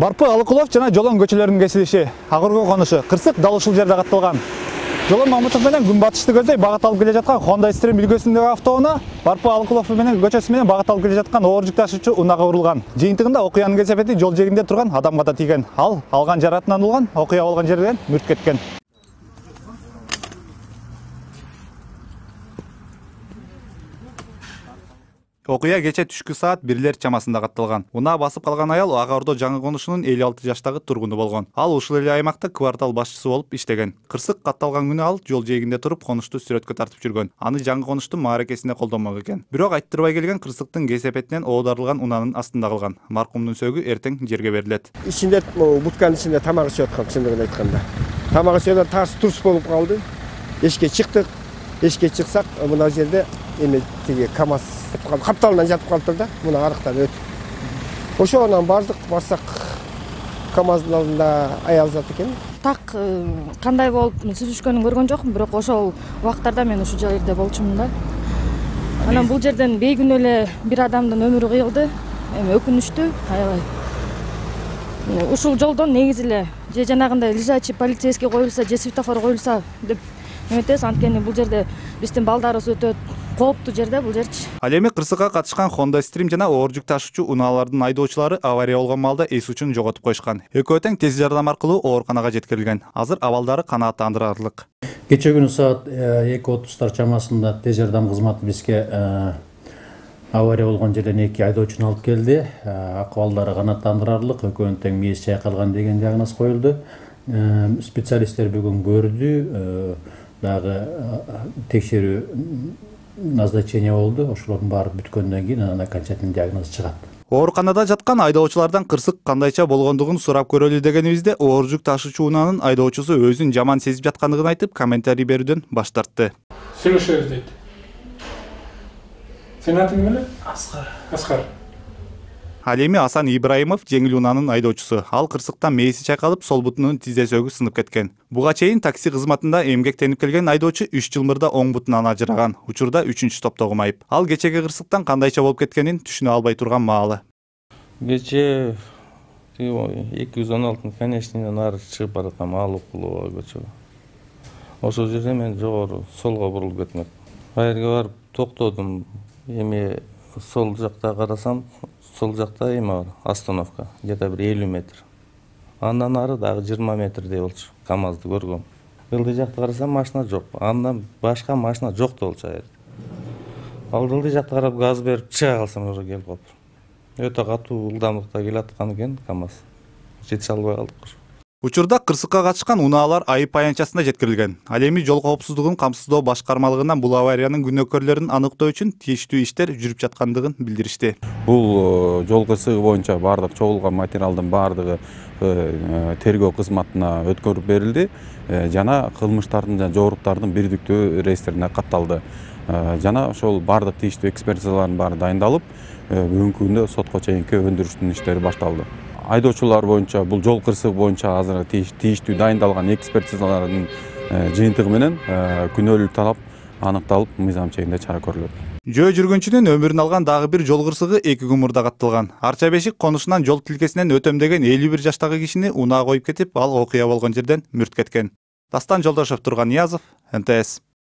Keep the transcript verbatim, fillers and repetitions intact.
Барпы Алыкулов жана Жолон көчөлөрүнүн кесилиши, Агыргы конушу, Кырсык дал ушул жерде катталган. Жолон Мамытов менен күн батышты көздөй багыт алып келе жаткан Honda Stream үлгүсүндөгү автоунаа Барпы Алыкулов менен көчөсү менен багыт алып келе жаткан оор жүк ташуучу унаага урулган. Жыйынтыгында окуянын кесепети жол жээгинде турган адамга да тийген. Ал алган жаратынан улган, окуя болгон жерден мүрт кеткен. Окуя кече түшкү саат бирлер чамасында катталган. Унаа басып калган аял Ага Ордо жаңы конушунун элүү алты жаштагы тургуну болгон. Ал ушул эле аймакта квартал башчысы болуп иштеген. Кырсык катталган күнү ал жол жээгинде туруп конушту сүрөткө тартып жүргөн. Аны жаңы конуштун мааракесине колдонмок экен. Бирок айттырбай келген Кырсыктын кесепетинен оодарылган унаанын астында калган. Маркумдун сөөгү эртең жерге берилет. Ичинде бутканын ичинде тамак ичип аткан, чындыгын айтканда. Тамак ичүүдө тарс турс болуп калды. Эшикке чыктык. Эшикке чыксак, мына жерде эме тиги КамАЗ капталынан жатып калыптыр да, мына арыктан өтүп. Ошондон бардык, барсак КамАЗдын алдында аял зат экен. Так кандай болуп сүзүшкөнүн көргөн жокмун, бирок ошол убактарда мен ушул жерде болчумун да. Анан бул жерден бейгүнөө эле бир адамдын өмүрү кыйылды. Эми өкүнүчтүү, аябай. Ушул жолдон негизи эле же жанагындай лежачий полицейский коюлса, же светофор коюлса деп эметебиз, анткени бул жерде биздин балдарыбыз өтөт. Кооптуу жерде бул жерчи. Ал эми кырсыкка катышкан Honda Stream жана оор жүк ташуучу унаалардын айдоочулары авария болгон маалда эс учун жоготуп коюшкан. Экөө тең тез жардам аркылуу ооруканага жеткирилген. Азыр абалдары канааттандырарлык. Кече күнү саат эки отуздар чамасында тез жардам кызматы бизге авария болгон жерден эки айдоочуну алып келди. Акыбалдары канааттандырарлык, экөөнүн тең мээси чайкалган деген диагноз коюлду. Специалисттер бүгүн көрдү, дагы текшерүү назначение болду. Ошолордун баары бүткөндөн кийин анан окончательный диагноз чыгат. Ооруканада жаткан айдоочулардан Кырсык кандайча болгондугун сурап көрөлү дегенибизде, оор жүк ташуучу унаанын айдоочусу өзүн жаман сезип жаткандыгын айтып, комментарий берүүдөн баш тартты. Сүйлөшөбүз дейт. Сенин атың эмне? Аскар. Аскар. Ал эми Асан Ибраимов жеңил унаанын айдоочусу. Ал Кырсыктан мээси чайкалып, сол бутунун тизе сөөгү сынып кеткен. Буга чейин такси кызматында эмгектенип келген айдоочу үч жыл мурда оң бутунан ажыраган. Учурда үчүнчү топтогу майып. Ал кечеги Кырсыктан кандайча болуп кеткенин түшүнө албай турган маалы. Кече эки жүз он алтынын конечныйдан ары чыгып бараткам, Алыкулова көчөгө. Ошол жерде мен жогору солго бурулуп кетмек. Кайерге барып токтодум. Эми сол жакта карасам, сол жакта эме бар, остановка, где-то бир элүү метр. Андан ары дагы жыйырма метрдей болчу. КамАЗды көргөм. Ылдый жакта карасам, машина жок. Андан башка машина жок да болчу аяр. Ал ылдый жакта карап газ берип чыга калсам уже келип калыптыр. Өтө катуу ылдамдыкта келаткан экен КамАЗ. Жете албай калдык. Учурда Кырсыкка катышкан унаалар айып аянтчасына жеткирилген. Ал эми жол коопсуздугун камсыздоо башкармалыгынан бул авариянын күнөөкөрлөрүн аныктоо үчүн тийиштүү иштер жүрүп жаткандыгын билдиришти. Бул жол кырсыгы боюнча баардык чогулган материалдын баардыгы тергөө кызматына өткөрүп берилди жана кылмыштардын жана жооруктардын бирдиктүү реестрине катталды. Жана ошол баардык тийиштүү экспертизалардын баары дайындалып, бүгүнкү күндө сотко чейинки өндүрүштүн иштери башталды. Айдоочулар боюнча, бул жол кырсыгы боюнча азыр тийиштүү дайындалган экспертизалардын жыйынтыгы менен күнөөлүү талап аныкталып, мыйзам чегинде чара көрүлөт. Жөө жүргүнчүнүн өмүрүн алган дагы бир жол кырсыгы эки күн мурда катталган. Арча бешик конушунан жол тилкесинен өтөм деген элүү бир жаштагы кишини унаа коюп кетип, ал окуя болгон жерден мүрт кеткен. Дастан Жолдошев, Турган Ниязов, эн тэ эс.